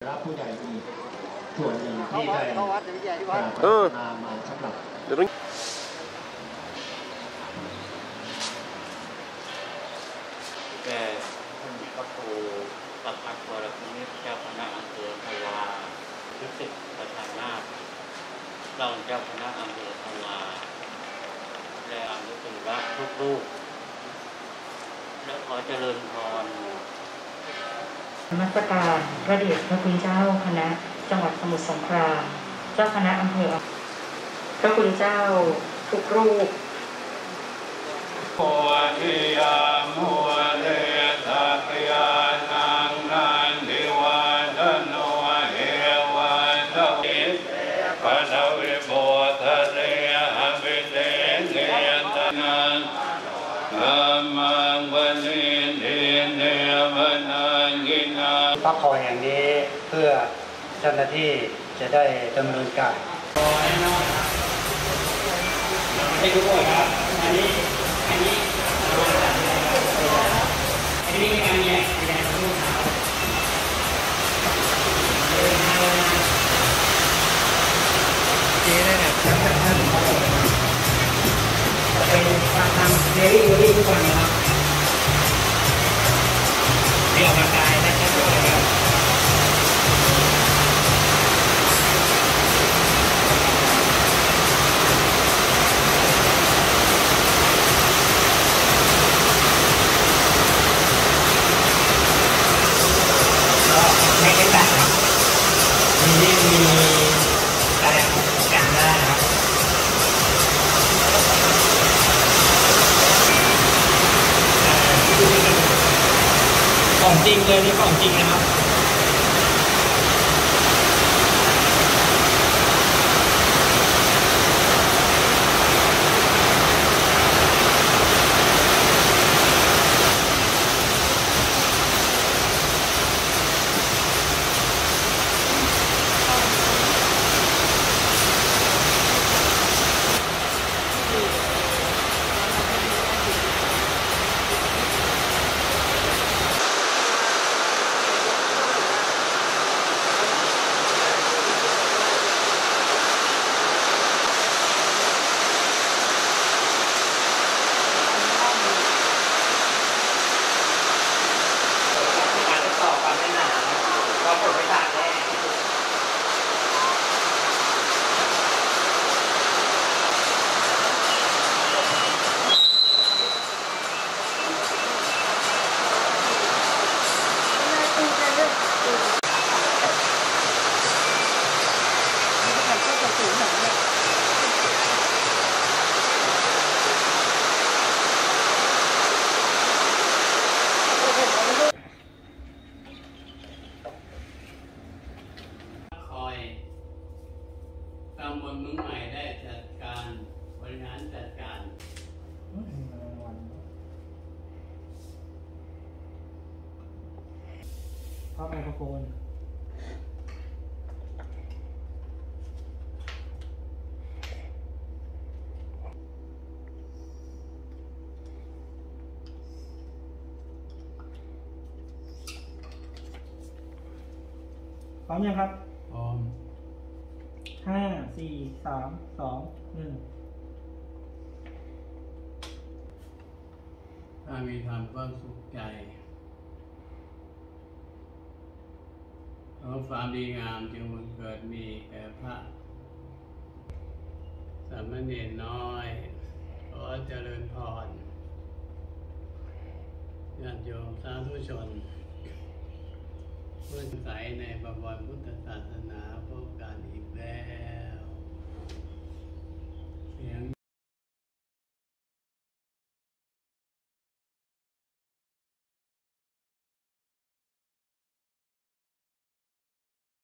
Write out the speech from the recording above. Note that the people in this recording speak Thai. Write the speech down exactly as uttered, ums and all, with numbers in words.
รับผู้ใหญ่อีกส่วนหนึ่งที่ได้พัฒนามาสำหรับแก่ท่านพระครูประภัสวรภูมิเจ้าคณะอำเภอพลารู้สึกประธานนาถรองเจ้าคณะอำเภอพลาและอนุสาวรีย์ทุกรูปและขอเจริญพรนมัสการพระเดชพระคุณเจ้าคณะจังหวัดสมุทรสงครามเจ้าคณะอำเภอพระคุณเจ้าทุกรูปโอทิยามุเรตักยานังนันทิวันโนเอวันโนอิปะนวิโมทะเรหวิเลเนตนังธัมมังวันนิเนเนวนังกินาพักคอยแห่งนี้เพื่อเจ้าหน้าที่จะได้ดำเนินการให้ทุกคนครับอันนี้อันนี้อันนี้งานใหญ่ใหญ่ทุกคนเจ๊ได้แบบเป็นการทำเดลี่เดลี่ทุกวันนะครับเรียกร่างกายได้แค่ตัวเดียวไม่เป็นแบบครับมีมีอะไรการได้นะครับของจริงเลยนี่ของจริงนะครับตำบลเมืองใหม่ได้จัดการบริหารจัดการเข้าไมโครโฟนพร้อมยังครับพร้อมห้าสี่สามสองหนึ่งถ้ามีความความสุขใจขอความดีงามจงบังเกิดมีแก่พระสามเณรน้อยขอเจริญพรญาติโยมสาธุชนผู้ใส่ในประวัติพุทธศาสนาพบกันอีกแล้วเสียง